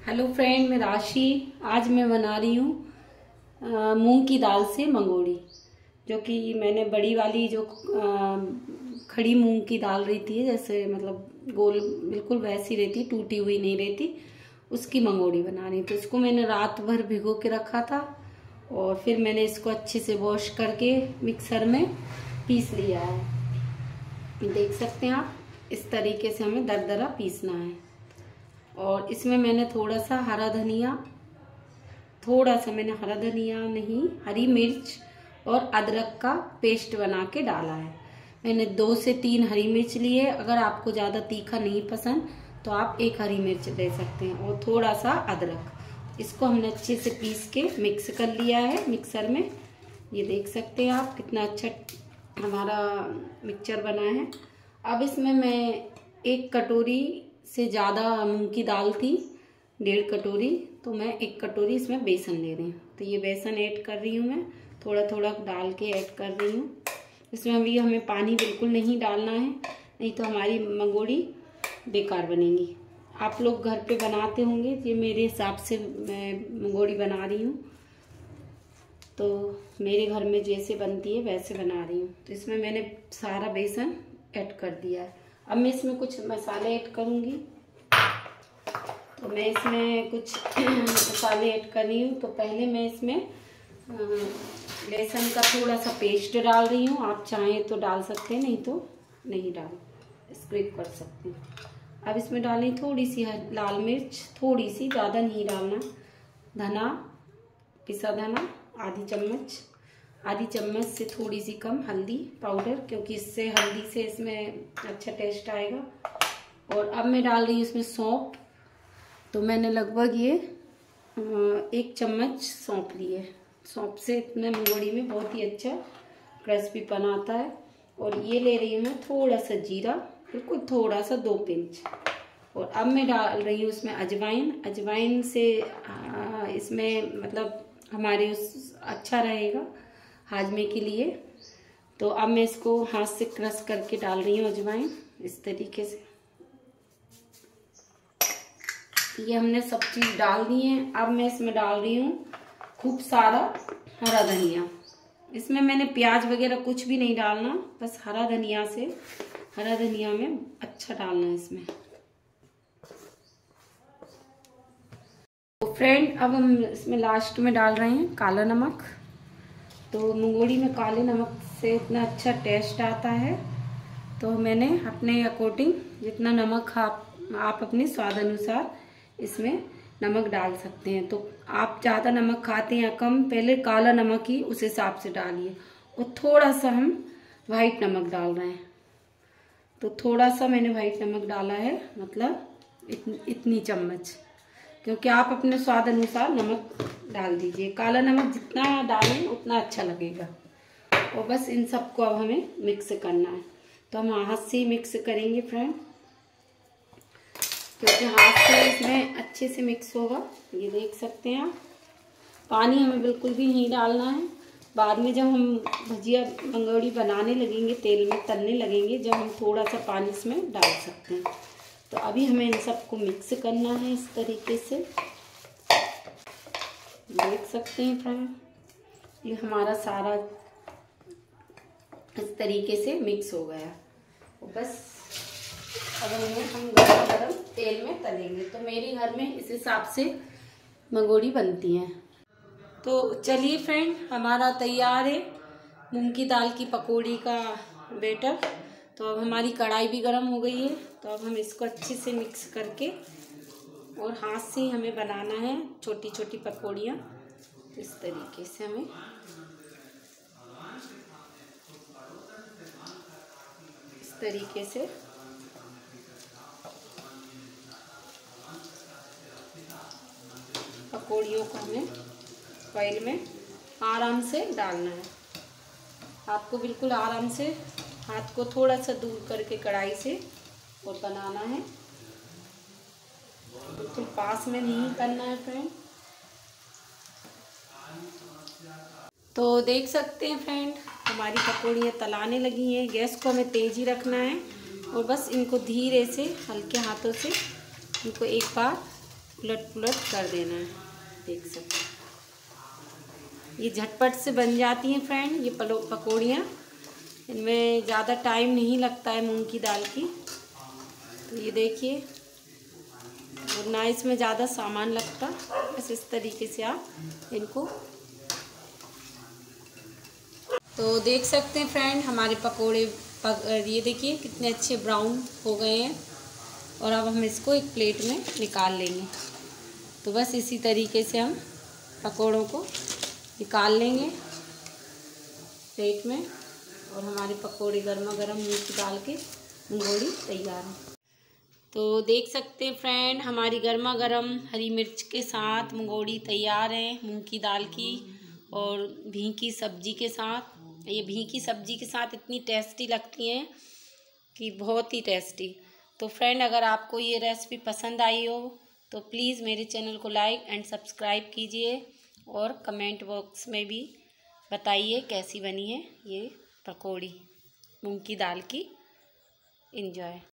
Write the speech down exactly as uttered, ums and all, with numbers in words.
Hello friend, मैं राशि। आज मैं बना रही हूँ मूंग की दाल से मंगोड़ी, जो कि मैंने बड़ी वाली जो आ, खड़ी मूंग की दाल रहती है, जैसे मतलब गोल बिल्कुल वैसी रहती, टूटी हुई नहीं रहती, उसकी मंगोड़ी बना रही। तो इसको मैंने रात भर भिगो के रखा था और फिर मैंने इसको अच्छे से वॉश करके मिक्सर में पीस लिया है। देख सकते हैं आप, इस तरीके से हमें दरदरा पीसना है। और इसमें मैंने थोड़ा सा हरा धनिया थोड़ा सा मैंने हरा धनिया नहीं हरी मिर्च और अदरक का पेस्ट बना के डाला है। मैंने दो से तीन हरी मिर्च लिए। अगर आपको ज़्यादा तीखा नहीं पसंद तो आप एक हरी मिर्च ले सकते हैं, और थोड़ा सा अदरक। इसको हमने अच्छे से पीस के मिक्स कर लिया है मिक्सर में। ये देख सकते हैं आप कितना अच्छा हमारा मिक्सचर बना है। अब इसमें मैं एक कटोरी से ज़्यादा मूंग की दाल थी, डेढ़ कटोरी, तो मैं एक कटोरी इसमें बेसन ले रही हूँ। तो ये बेसन ऐड कर रही हूँ मैं, थोड़ा थोड़ा डाल के ऐड कर रही हूँ। इसमें अभी हमें पानी बिल्कुल नहीं डालना है, नहीं तो हमारी मंगोड़ी बेकार बनेगी। आप लोग घर पे बनाते होंगे, ये मेरे हिसाब से मैं मंगोड़ी बना रही हूँ, तो मेरे घर में जैसे बनती है वैसे बना रही हूँ। तो इसमें मैंने सारा बेसन ऐड कर दिया है। अब मैं इसमें कुछ मसाले ऐड करूँगी। तो मैं इसमें कुछ मसाले ऐड कर रही हूँ। तो पहले मैं इसमें लहसुन का थोड़ा सा पेस्ट डाल रही हूँ। आप चाहें तो डाल सकते हैं, नहीं तो नहीं डाल, स्किप कर सकते हैं। अब इसमें डालनी थोड़ी सी लाल मिर्च, थोड़ी सी, ज़्यादा नहीं डालना। धना, पिसा धना आधी चम्मच, आधी चम्मच से थोड़ी सी कम हल्दी पाउडर, क्योंकि इससे हल्दी से इसमें अच्छा टेस्ट आएगा। और अब मैं डाल रही हूँ इसमें सौंफ। तो मैंने लगभग ये एक चम्मच सौंफ ली है। सौंफ से इतने मंगोड़ी में बहुत ही अच्छा क्रिस्पीपन आता है। और ये ले रही हूँ मैं थोड़ा सा जीरा, बिल्कुल थोड़ा सा, दो पिंच। और अब मैं डाल रही हूँ इसमें अजवाइन। अजवाइन से आ, इसमें मतलब हमारे उस अच्छा रहेगा हाजमे के लिए। तो अब मैं इसको हाथ से क्रश करके डाल रही हूँ अजवाइन, इस तरीके से। ये हमने सब चीज़ डाल दी है। अब मैं इसमें डाल रही हूँ खूब सारा हरा धनिया। इसमें मैंने प्याज वगैरह कुछ भी नहीं डालना, बस हरा धनिया से, हरा धनिया में अच्छा डालना है इसमें। तो फ्रेंड, अब हम इसमें लास्ट में डाल रहे हैं काला नमक। तो मंगोड़ी में काले नमक से इतना अच्छा टेस्ट आता है। तो मैंने अपने अकॉर्डिंग जितना नमक आप आप अपने स्वाद अनुसार इसमें नमक डाल सकते हैं। तो आप ज़्यादा नमक खाते हैं या कम, पहले काला नमक ही उस हिसाब से डालिए। और थोड़ा सा हम वाइट नमक डाल रहे हैं। तो थोड़ा सा मैंने वाइट नमक डाला है, मतलब इतनी इतनी चम्मच, क्योंकि आप अपने स्वाद अनुसार नमक डाल दीजिए। काला नमक जितना डालें उतना अच्छा लगेगा। और बस इन सबको अब हमें मिक्स करना है। तो हम हाथ से ही मिक्स करेंगे फ्रेंड, क्योंकि हाथ से इसमें अच्छे से मिक्स होगा। ये देख सकते हैं आप, पानी हमें बिल्कुल भी नहीं डालना है। बाद में जब हम भजिया मंगोड़ी बनाने लगेंगे, तेल में तलने लगेंगे, जब हम थोड़ा सा पानी इसमें डाल सकते हैं। तो अभी हमें इन सबको मिक्स करना है इस तरीके से। देख सकते हैं फ्रेंड, ये हमारा सारा इस तरीके से मिक्स हो गया। और बस अब हमें हम गरम गरम तेल में तलेंगे। तो मेरे घर में इस हिसाब से मंगोड़ी बनती हैं। तो चलिए फ्रेंड, हमारा तैयार है मूंग की दाल की पकौड़ी का बैटर। तो अब हमारी कढ़ाई भी गर्म हो गई है। तो अब हम इसको अच्छे से मिक्स करके, और हाथ से ही हमें बनाना है छोटी छोटी पकौड़ियाँ। इस तरीके से हमें इस तरीके से पकौड़ियों को हमें ऑयल में आराम से डालना है। आपको बिल्कुल आराम से हाथ को थोड़ा सा दूर करके कढ़ाई से और बनाना है, बिल्कुल पास में नहीं करना है फ्रेंड। तो देख सकते हैं फ्रेंड, हमारी पकौड़ियाँ तलाने लगी हैं। गैस को हमें तेज़ ही रखना है और बस इनको धीरे से हल्के हाथों से इनको एक बार उलट पुलट कर देना है। देख सकते हैं ये झटपट से बन जाती हैं फ्रेंड, ये पलो पकौड़ियाँ। इनमें ज़्यादा टाइम नहीं लगता है मूंग की दाल की। तो ये देखिए, और ना इसमें ज़्यादा सामान लगता, बस इस तरीके से आप इनको। तो देख सकते हैं फ्रेंड हमारे पकोड़े पक, ये देखिए कितने अच्छे ब्राउन हो गए हैं। और अब हम इसको एक प्लेट में निकाल लेंगे। तो बस इसी तरीके से हम पकोड़ों को निकाल लेंगे प्लेट में। और हमारे पकोड़े गर्मा गर्म मूंग की दाल के मंगोड़ी तैयार है। तो देख सकते हैं फ्रेंड हमारी गर्मा गर्म हरी मिर्च के साथ मंगोड़ी तैयार है मूंग की दाल की, और भी की सब्जी के साथ। ये भी की सब्जी के साथ इतनी टेस्टी लगती हैं कि बहुत ही टेस्टी। तो फ्रेंड अगर आपको ये रेसिपी पसंद आई हो तो प्लीज़ मेरे चैनल को लाइक एंड सब्सक्राइब कीजिए, और कमेंट बॉक्स में भी बताइए कैसी बनी है ये पकौड़ी मूंग की दाल की। एंजॉय।